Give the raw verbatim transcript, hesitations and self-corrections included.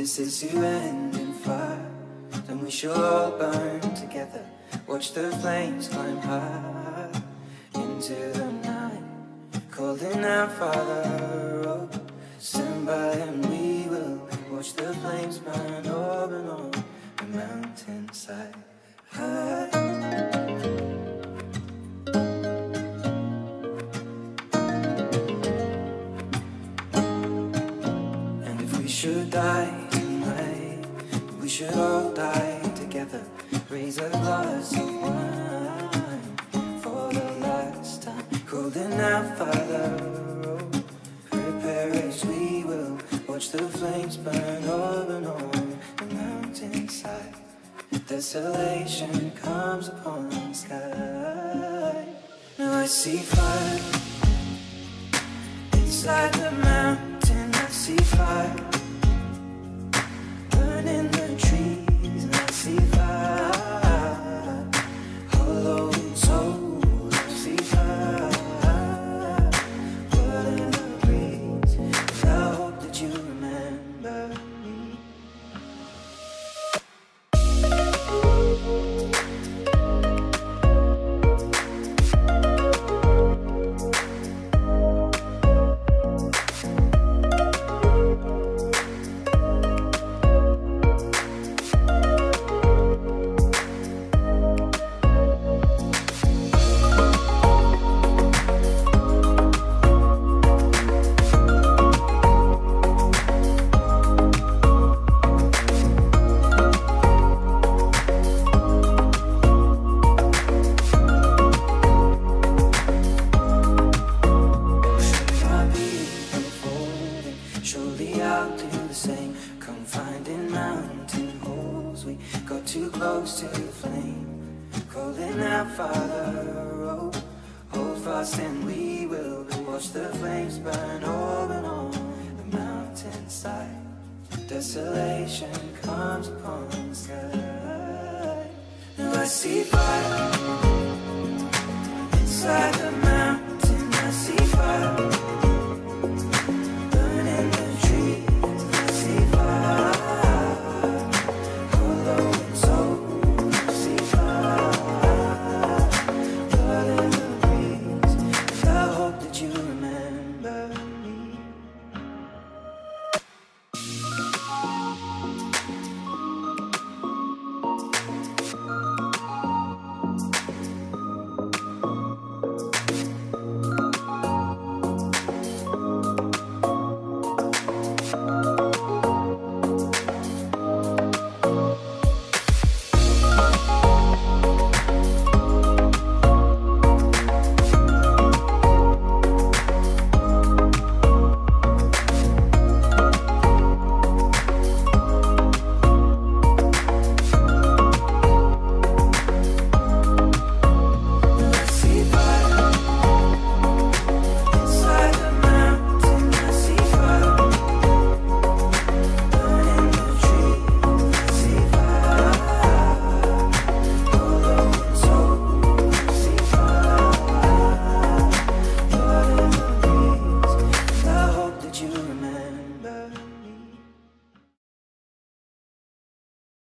this is to end in fire, then we shall all burn together. Watch the flames climb high into the night, calling out, Father, oh, stand by and we will watch the flames burn over and on the mountainside. High. And if we should die tonight, we should all die together. Raise a glass of wine for the last time, calling out, Father, oh, prepare as we will watch the flames burn over and on the mountainside. Desolation comes upon the sky. Now I see fire inside the mountain. I see fire burning the trees, and I see fire hollow souls. I see fire burning the breeze. And I hope that you remember me. Surely I'll do the same. Come finding mountain holes. We got too close to the flame, calling out, Father, oh, hold fast and we will watch the flames burn over and on the mountainside. Desolation comes upon the sky. Now I see fire inside the mountain.